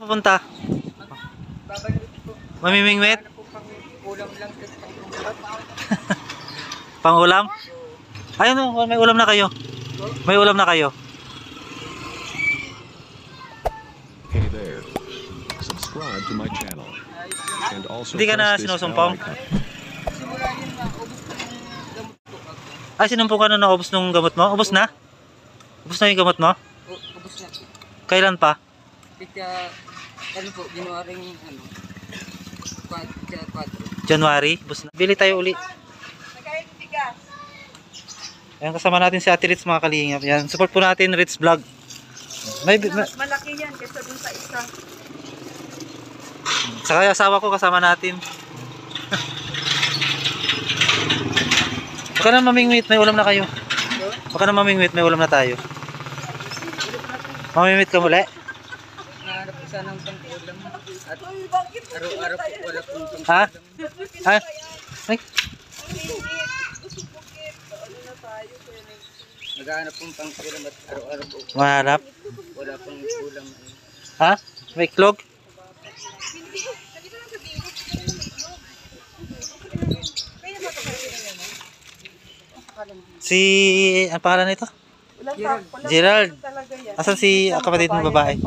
Pupunta? Babalik po. Mamimingwit? Ano po kami, ulam lang kasi Pang-ulam? Ayun, may ulam na kayo. May ulam na kayo. Hey there. Subscribe to my channel. And also Hindi ka na press this sinusumpong? bell icon. simula yun na, ubos ko yung gamot po. Ay, sinumpong ka na naubos nung gamot mo? Ubos na? Ubos na yung gamot mo? Ubos na po. Kailan pa? Pika, ano po, Januaring, ano, 4. January? Ubos na. Bili tayo uli. Nagkaya ng tigas. Ayan, kasama natin si Ate Ritz, mga kalingap. Yan, support po natin Ritz Vlog. Malaki yan kaysa dun sa isa. Saka yung asawa ko kasama natin. Baka na mamingwit, may ulam na kayo. Baka na mamingwit, may ulam na tayo. Mamimit ka muli? Nahanap ko sana ng pang-ulam. At araw-araw po wala pong pang-ulam. Ha? Ha? Ay, Naghahanap pong pang-ulam at araw-araw po maharap. wala pong ulam. Ha? May iklog? Si, ang pangalan nito? Gerald. Asan si kapatid mo babae?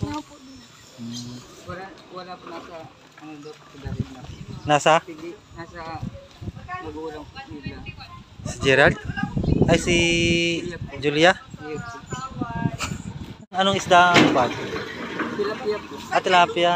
Wala po nasa, ano daw po sa dahil na. Nasa? Sige, nasa magulang po nila. Si Gerald? Ay, si Julia? Yes po. Anong isda ang bag? Tilapia po. Ah, tilapia.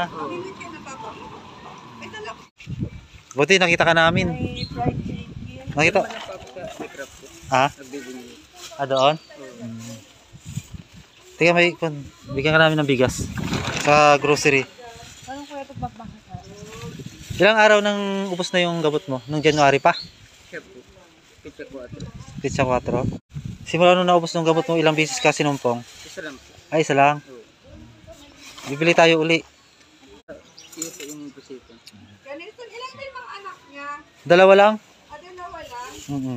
Buti nakita ka namin. Nakita? Wala pa po sa background po. Ha? Nagbibigay. Ah, doon? Tingnan, bigyan ka namin ng bigas sa grocery. Anong kuya ito magbangka? Ilang araw nang ubos na yung gamot mo? Nung January pa? Siya po. Pizza 4. Pizza 4. Simula nung naubos ng gamot mo, ilang beses ka sinumpong? Isa lang po. Ay, isa lang. Oo. Bibili tayo uli. Iyo po yung busita. Ganito, ilan ba yung mga anak niya? Dalawa lang? Dalawa lang?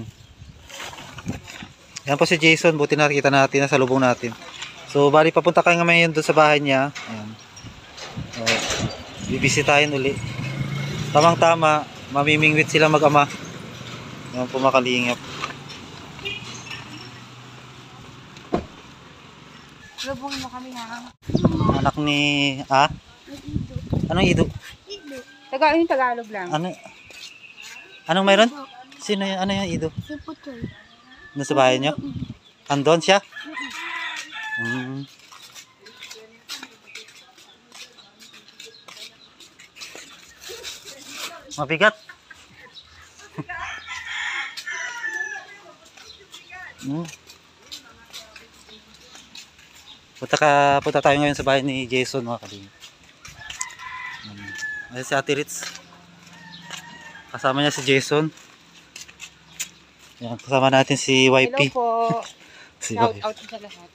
Yan po si Jason. Buti nakita natin, nasa lubong natin. So, bali papunta kayo ngayon doon sa bahay niya. Ayan. So, bibisitahin uli. Tamang-tama, mamimingwit sila mag-ama. Yan po makalingap. Lubong mo kami ha. Anak ni... Ah? Anong ido? Yung Tagalog lang. Ano? Anong mayroon? Sino yung, ano yung ido? Si Putoy. Nasa bahay niyo? Andon siya? Mabigat. Punta tayo ngayon sa bahay ni Jason, mga kalingap. Ayan si Ate Ritz. Kasama niya si Jason. Yan, kasama natin si YP. Hello po. Si Shout YP. out sa lahat.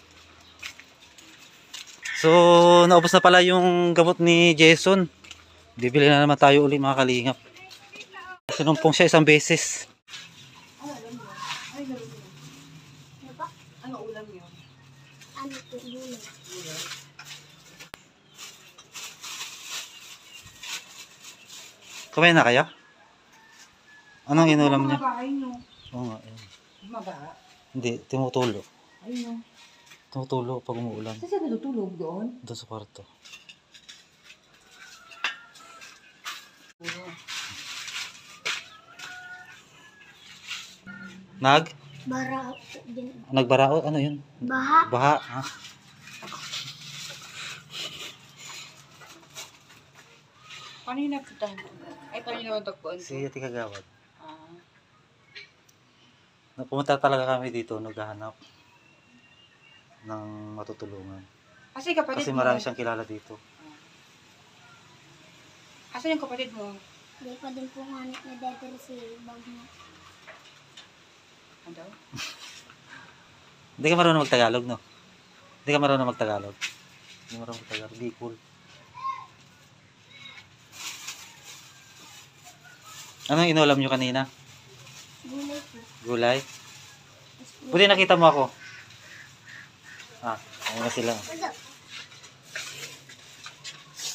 So, naubos na pala yung gamot ni Jason. Bibili na naman tayo uli, mga kalingap. Sinumpong siya isang beses. Ano ulam niyo? Ano po ulam? Kumain na kayo? Anong inulam niya? Bahay niyo. Oo nga. Yun. Mabaha. Hindi, tumutulo. Ayun. Tumutulo pag umuulan. Saan siya natutulog doon? Doon sa kwarto. Barao din. Nagbarao? Ano yun? Baha. Baha. Ha? Paano yung napuntahan ko? Ay, paano yung natagpuan ko? Si Ate Kagawad. Ah. Pumunta talaga kami dito, naghahanap ng matutulungan. Kasi kapatid Kasi mo. marami siyang kilala dito. Asan yung kapatid mo? Hindi pa din po nga nadadala si bag niya. Ano? Hindi ka marunong mag-Tagalog, no? Hindi ka marunong mag-Tagalog. Hindi marunong mag-Tagalog. Di cool. Anong inulam nyo kanina? Gulay po. Gulay? Buti nakita mo ako. Ah, ayun na sila.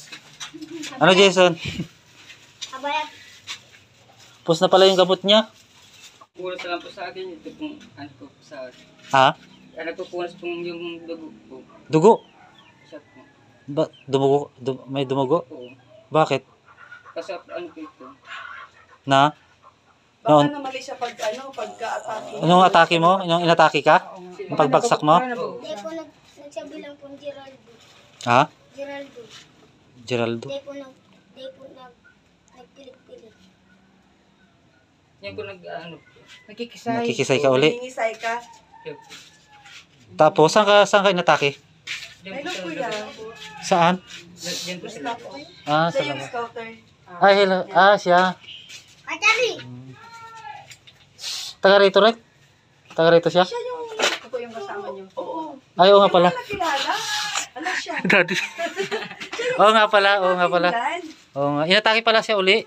Ano, Jason? Abayat. Pus na pala yung gamot niya. Punas na lang po sa akin. Ito pong ano po sa akin. Ha? Nagpupunas pong yung dugo po. Dugo? Siya po. Ba, dumugo? May dumugo? Oo. Bakit? Kasi ano po ito. Na? Baka Noon? na mali siya pagka-atake. Anong atake mo? Anong inatake ka? Yung pagbagsak mo? Hindi po nagsabi lang po Geraldo. Ha? Geraldo. Geraldo? Hindi po nagpilit-pilit. Yan po ano po. Nakikisay. Nakikisay ka uli. Nangingisay ka. Siya po. Tapos, saan ka inatake? Diyan Ay, po sa kuya. labas. Saan? Diyan po sa labas. Ah, sa Siya yung labas. scouter. Ay, hello. Ah, siya. Atari! Taga rito rin? Taga rito siya? Siya yung... Ako yung kasama niyo. Oo. Ay, oo nga pala. Yung nakilala. Ano siya? Daddy. Oo nga pala, oo nga pala. Pinlan. Oo nga. Inatake pala siya uli.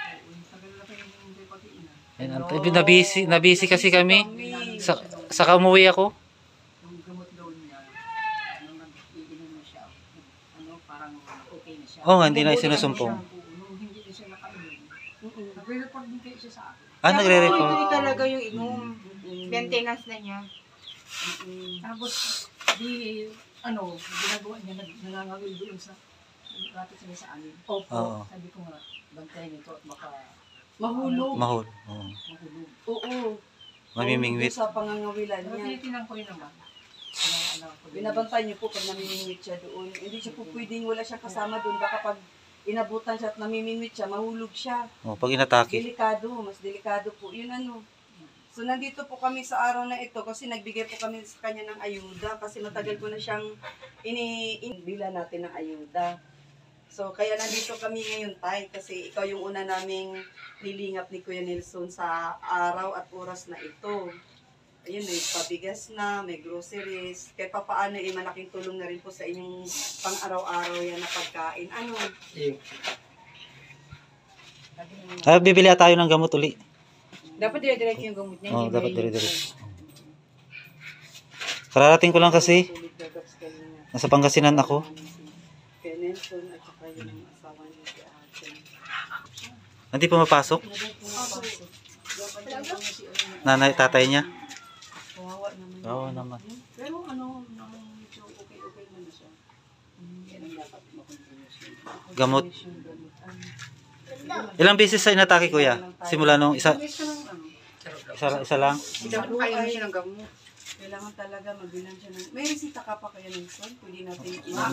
Ayun, nabisi kasi kami. Saka umuwi ako. Yung gamot daw niya, nung nag-iinom na siya, parang okay na siya. Oo nga, hindi na isinusumpong. Nung hindi na siya nakainom, nagre-report din kayo siya sa akin. Ah, nagre-report. Ito talaga yung inom. Maintenance na niya. Tapos, ginagawa niya, nangangawil doon sa rapid sila sa amin. Oo. Sabi ko nga, bantayan nito at baka Mahulog. Mahol. Oo. mahulog. Oo. Mamimingwit. Sa pangangawilan Pero niya. tinitingnan ko rin naman. Binabantay niyo po pag namimingwit siya doon. Hindi siya po pwedeng wala siyang kasama doon. Baka pag inabutan siya at namimingwit siya, mahulog siya. Oh, pag inatake. Delikado, mas delikado po. Yun ano. So nandito po kami sa araw na ito kasi nagbigay po kami sa kanya ng ayuda kasi matagal ko na siyang bila natin ng ayuda. So kaya nandito kami ngayon, Tay, kasi ikaw yung una naming nilingap ni Kuya Nelson sa araw at oras na ito. Ayun, may pabigas na, may groceries. Kahit pa paano, malaking tulong na rin po sa inyong pang-araw-araw yan na pagkain. Ano? Iyo. Ah, bibili tayo ng gamot uli. Dapat dire-diretso yung gamot niya. Oo, hindi dapat ba dire-diretso. Kararating ko lang kasi. Sulit gagawin kayo niya. Nasa Pangasinan ako. Kay Nelson at saka yung asawa niya si Ate. Hindi pa mapasok. Nanay, tatay niya. Kawawa naman. Oo naman. Pero medyo okay na siya. Yan ang dapat makontinue. Gamot. Ilang beses sa inatake, kuya? Simula nung isa lang? Dapat kaya mo siya ng gamot. Kailangan talaga magbilang siya ng... May resita ka pa kaya Nelson? Pwede natin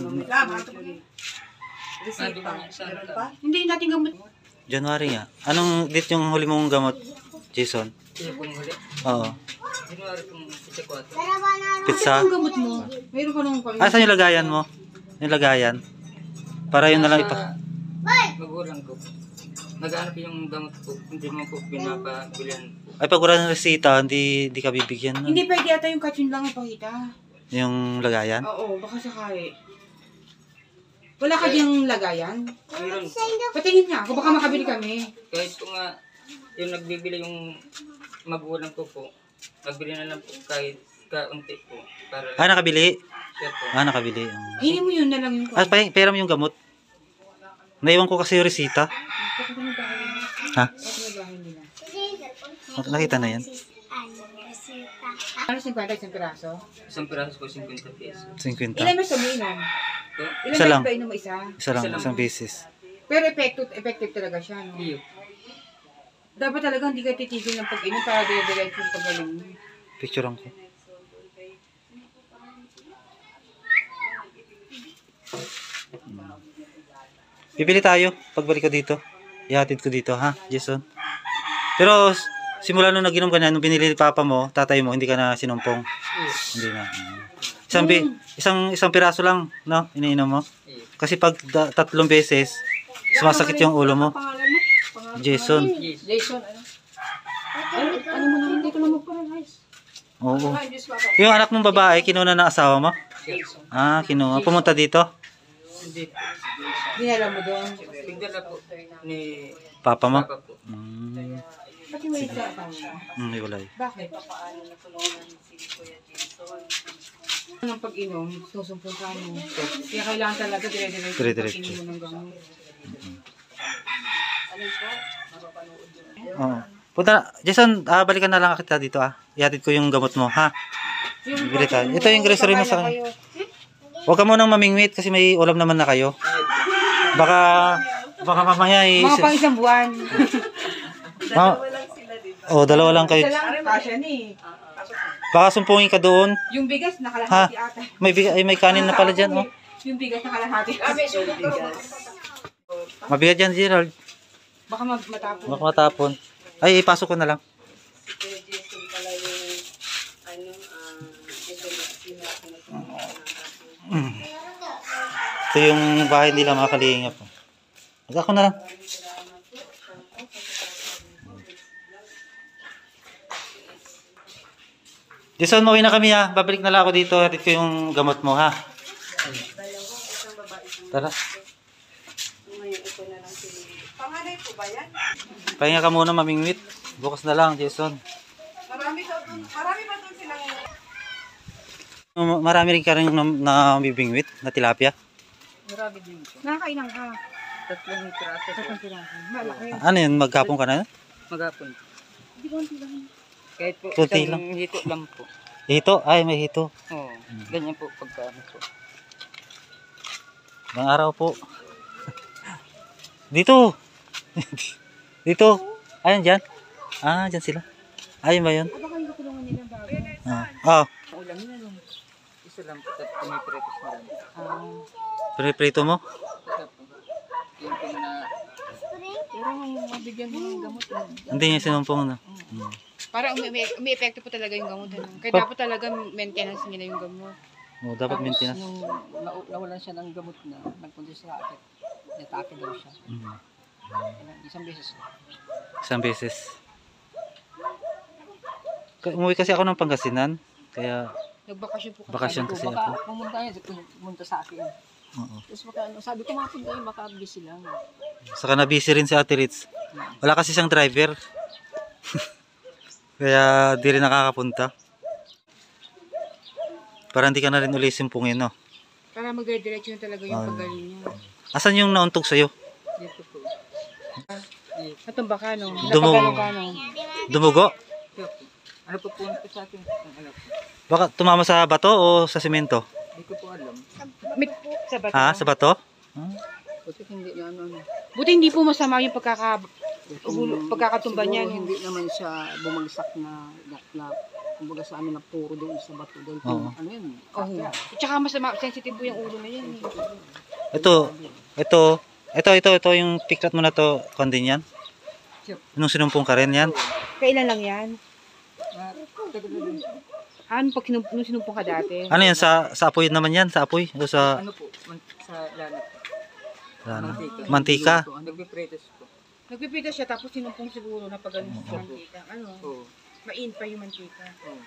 resita. Meron pa? Hindi natin gamot. January nga. Anong date yung huli mong gamot, Jason? Iyo pong huli. Oo. January pong 24. Pizza. Ang gamot mo. Mayroon ka nung Ah, saan yung lagayan mo? Yung lagayan? Para yun na lang ipa... Magulang ko. Nag-aanap yung gamot po. Hindi mo po pinapabilihan po. Ay, pag wala ng resita, hindi ka bibigyan nun. Hindi pwede ata yung katsun lang ipakita. Yung lagayan? Oo, baka sakali. Wala ka diyang lagayan? Mayroon po. Patingin niya ako, baka makabili kami. Kahit po nga, yung nagbibili yung magulang ko po, nagbili na lang po kahit kaunti po. Para Ah, nakabili? siya po. Ah, nakabili. Hingin mo yun na lang yung Ah, pera mo yung gamot. Naiwan ko kasi yung resita. Ha? Nakita na yan? Ano 50 isang piraso? Isang piraso po, 50 pesos. 50. Ilan mas umiinom? So, Ilan Isa beses lang. ba inom mo isa? Isa lang, isang beses. Pero effective talaga siya, no? iyo. Dapat talaga hindi ka titigil ng pag-inom para dire-diretso yung pag-galing mo. Picturean ko. Bibili tayo pagbalik ko dito. Ihatid ko dito, ha, Jason? Pero simula nung nag-inom ka na, nung binili ni Papa mo, tatay mo, hindi ka na sinumpong. Hindi na. Isang piraso lang, no? Iniinom mo. Iyo. Kasi pag 3 beses, sumasakit yung ulo mo. Pangalan mo? Jason. Yes. Jason, ano? Ano mo na, hindi ko na mag-paralyze. Oo. Yung anak mong babae, kinuha ng asawa mo? Ah, kinuha. Pumunta dito? Hindi. Dinala mo doon. Bigdala po ni Papa mo? Papa po. Pati may isa pa. Iwalay. Bakit? Paano natulungan si Kuya Jason? Ng pag-inom, susumpong ka mo. Kaya kailangan talaga dire-diretso Dire-diretso. pag-inom ng gamot. Alin po? Mapapanood yun. Oo. Punta, Jason, balikan na lang kita dito Ihatid ko yung gamot mo, ha? Bili tayo. Ito yung grocery mo sa akin. Huwag ka munang mamingwit kasi may ulam naman na kayo. Baka mamaya Mga pang isang buwan. Dalawa lang sila, di ba? dalawa lang kayo. Isa lang, kasya ni. Baka sumpungin ka doon. Yung bigas, nakalahati ata. May kanin na pala dyan, oh. Yung bigas, nakalahati. Mabigat yan, Gerald. Baka matapon. Baka matapon. Ay, ipasok ko na lang. Kaya Jason pala yung, Ito yung bahay nila mga kalingap. Ako na lang. Jason, mauwi na kami Babalik na lang ako dito. Hatid ko yung gamot mo ha. Tara. ngayon ito na lang sila. Panganay po ba yan? Pahinga ka muna mamingwit. Bukas na lang, Jason. Marami ba doon silang... Marami rin ka rin na bibingwit na tilapia. Marami din po. Nakakailang ka. 3 piraso po. Malaki. Ano yun? Magkapong ka na? Magapon. Hindi ko lang. Kahit po Kunti isang lang. hito lang po. Hito? Ay, may hito. Oo. Ganyan po pagkaano po. Ibang araw po. Dito. Dito. Ayun dyan. Dyan sila. Ayun ba yun? Baka yung tulungan nila bago. Ang ulam nila nung isa lang po at pinipretos na lang. Prito mo? Isa po. Yung po na Pero mabigyan mo ng gamot. Hindi niya sinumpong na. Parang may epekto po talaga yung gamot. Kaya dapat talaga maintenance nila yung gamot. Dapat maintenance. Nung nawalan siya ng gamot na, nagpunta siya sa akin. Natake daw siya. Isang beses. Isang beses. Umuwi kasi ako ng Pangasinan. Kaya, Nagbakasyon po bakasyon kasi ako. Baka pumunta sa akin. Oo. Tapos baka, sabi ko mapunta yun, baka busy lang. Saka na busy rin si Ate Ritz. Wala kasi siyang driver. Kaya di rin nakakapunta. Para hindi ka na rin uli simpungin, no? Para magdiretso na talaga yung pagaling niya. Asan yung nauntog sa'yo? dito po. Natumba ka, no? Dumog. Napagano ka, no? Dumugo? Kaya po. Ano po po sa akin? Ang alam po. Baka tumama sa bato o sa simento? Hindi ko po alam. Sa bato. Sa bato? Kasi hindi na ano. Buti hindi po masama yung pagkakatumba niya, no? Hindi naman siya bumagsak na kumbaga sa amin na puro doon sa bato. Dahil kung Oo. ano yun, Oo. At saka masama, sensitive po yung ulo na yan. Ito yung piklat mo na to, kondin yan? Nung sinumpong ka rin yan? Kailan lang yan? Ano pag nung sinumpong ka dati? Ano yan, sa apoy naman yan? Sa apoy? O sa Ano po? Sa lana po. mantika? Nagpipretos po. Nagpipita siya tapos sinumpong siguro na pag ano sa mantika. Ano? Oo. Main pa yung mantika. Oo.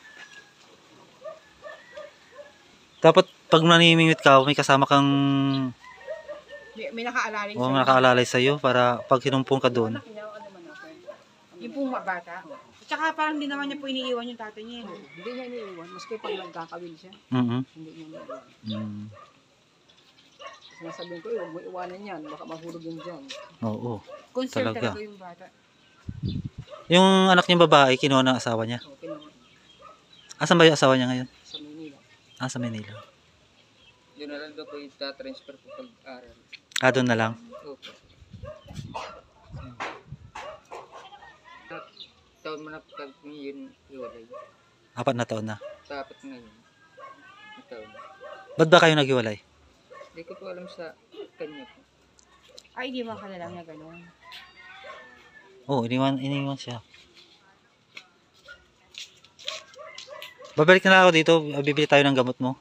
Dapat pag nanimingwit ka, may kasama kang May nakaalalay nakaalalay sa'yo para pag hinumpong ka doon. Yung pong bata. At saka parang hindi naman niya po iniiwan yung tatay niya. hindi niya iniiwan. Maski pag nagkakawil siya, Mhm. hindi niya iniiwan. Mm. Sinasabihin ko, huwag mo iwanan yan. Baka mahulog yan dyan. Oo. Concern Talaga. talaga yung bata. Yung anak niya babae, kinuha ng asawa niya. So, kinuha Asan ba yung asawa niya ngayon? sa Manila. Sa Manila. Doon na lang daw po yung transfer po pag-aral. Doon na lang. Opo. Taon mo na po yun iwalay. 4 na taon na. Dapat ngayon. Taon. Ba't ba kayo naghiwalay? Hindi ko po alam sa kanya po. Ay, hindi mo kalala niya gano'n. Iniwan siya. Babalik na lang ako dito. Bibili tayo ng gamot mo.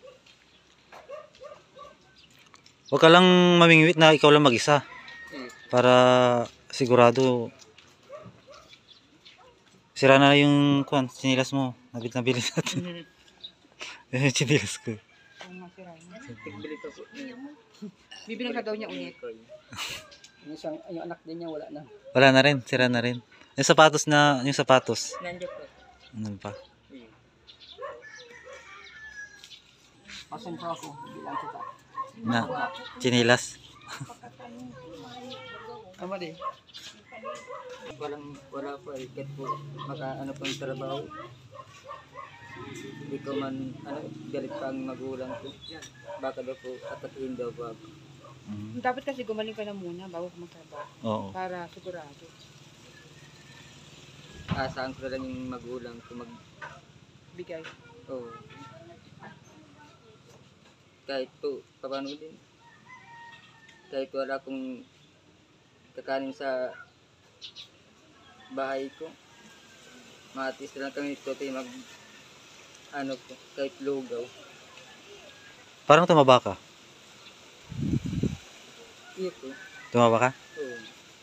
Huwag ka lang mamingwit na ikaw lang mag-isa. Para sigurado sira na yung sinilas mo. Nabili natin. Yung sinilas ko. Kung masira niya. Nagbili pa po. Bibilang ka daw niya ulit. Yung anak din niya, wala na. Wala na rin. Sira na rin. Yung sapatos. Nandiyo po. Ano pa? Pasensya ako, hindi lang kita. Na, chinilas. Tama din. Wala po eh. Kahit po ano pong trabaho. Hindi ko man galit pa ang magulang ko. Baka daw po atakihin daw po ako. Dapat kasi gumaling ka na muna bago ka magtrabaho. Oo. Para sigurado. Asahan ko na lang yung magulang ko Bigay. Oo. Kahit po, paano din. Kahit wala akong kakanin sa bahay ko. Matis na lang kami ito tayo po, kahit lugaw. Parang tumaba ka. Iyo po. Tumaba ka? Oo.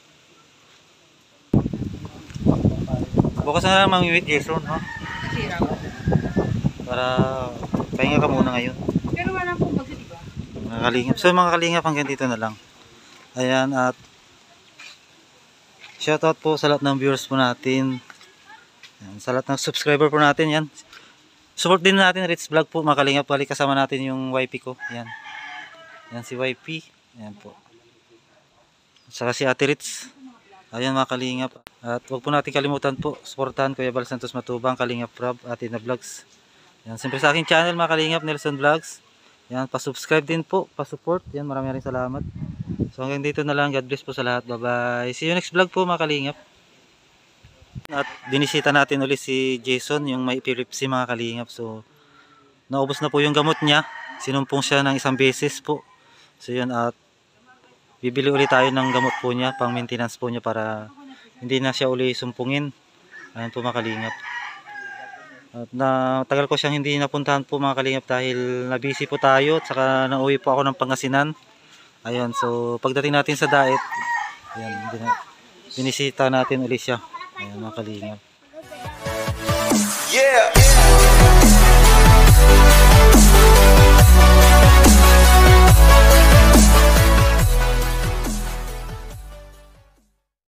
Bukas na lang mamimit Jason, no? Nasira ko. Para pahinga ka muna ngayon. Pero wala pong bagyo, di ba? Mga kalingap. So mga kalingap, hanggang dito na lang. Ayan, at shoutout po sa lahat ng viewers po natin. Ayan, sa lahat ng subscriber po natin. Yan. Support din natin Ritz Vlog po mga kalingap. Balik kasama natin yung YP ko. Yan. Yan si YP. Ayan po. At saka si Ate Ritz. Ayan mga kalingap. At huwag po natin kalimutan po. Supportahan Kuya Bal Santos Matubang, Kalingap Rob, Ate na Vlogs. Yan. Siyempre sa aking channel mga kalingap, Nelson Vlogs. Yan. Pa-subscribe din po. Pa-support. Yan. Maraming salamat. So hanggang dito na lang. God bless po sa lahat. Bye bye. See you next vlog po mga kalingap. At binisita natin ulit si Jason, yung may epilepsy mga kalingap. So naubos na po yung gamot niya. Sinumpong siya ng isang beses po. So yun, at bibili ulit tayo ng gamot po niya, pang maintenance po niya para hindi na siya uli sumpungin. Ayan po mga kalingap. At tagal ko siyang hindi napuntahan po mga kalingap dahil na-busy po tayo at saka nauwi po ako ng Pangasinan. Ayun, so pagdating natin sa diet, ayan, binisita natin ulit siya. Ayan mga kalingap. Yeah.